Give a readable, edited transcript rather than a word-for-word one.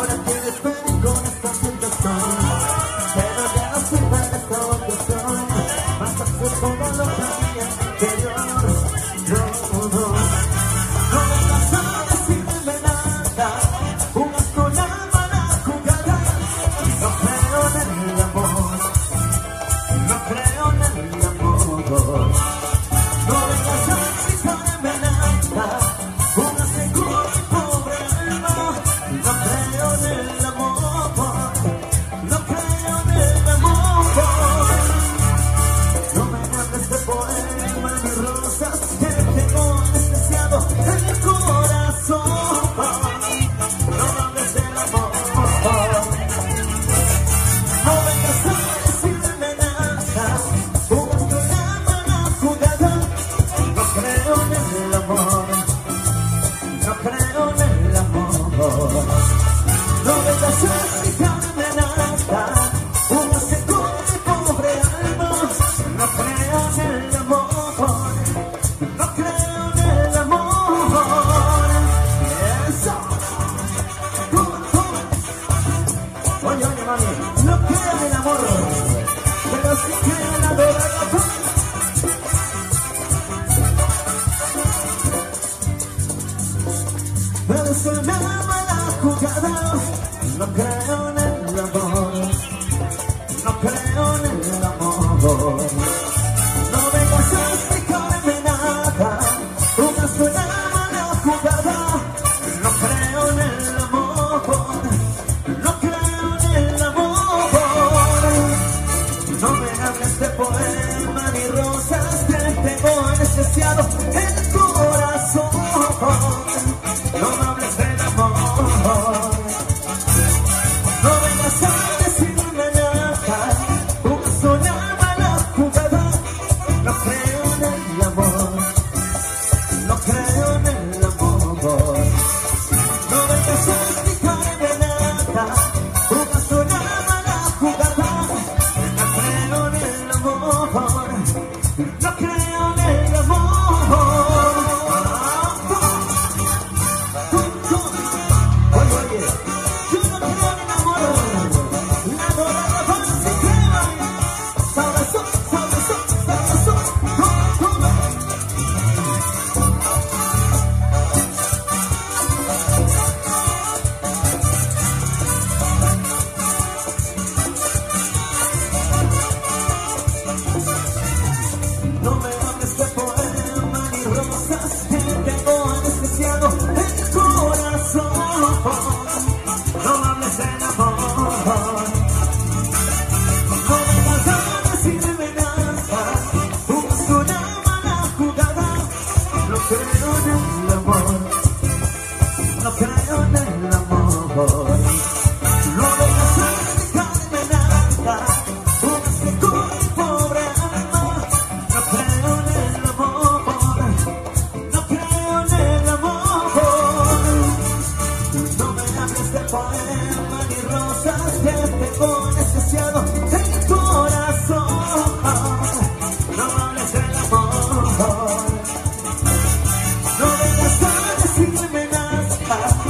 ahora quieres venir con esta situación, pero ya no sirve esta ocasión. Vas a hacer todo lo que había anterior. No vengas a decirme nada, jugas con la mala jugada. No creo en el amor, no creo en el amor. No vengas a explicarme nada, jugaste con mi pobre alma. No creo en el amor, no creo en el amor. No me hables de poema ni rosas que tengo anestesiado en el corazón. No me hables del amor. No vengas a decirme nada, jugaste una mala jugada. No creo en el amor, no creo en el amor. No vengas a explicarme nada, jugaste con mi pobre alma. No creo en el amor, no creo en el amor. Eso. Oye, oye, mami, no creo en el amor, pero sí creo en adorar la paz. Pero es una mala jugada. No creo en el amor, no creo en el amor. No vengas a explicarme nada, jugaste una mala jugada. No creo en el amor, no creo en el amor. No me hables de poema ni rosas que tengo anestesiado en el corazón. No me hables del amor, no vengas a decirme nada, jugaste una mala jugada. No creo en el amor, no creo en el amor. No vengas a explicarme nada, jugaste una mala jugada. No creo en el amor, no creo en el amor. Oye, oye, yo no creo en el amor. La dorada va se quema. Sabroso, sabroso, sabroso. Toma. No me hables de poema ni rosas que tengo anestesiado en el corazón. No me hables del amor, no vengas a decirme nada, jugaste una mala jugada. No creo en el amor, no creo en el amor. No vengas a explicarme nada, jugaste con mi pobre alma. No creo en el amor, no creo en el amor. No me hables de poema ni rosas que tengo anestesiado en el corazón. No me hables del amor, no vengas a decirme nada,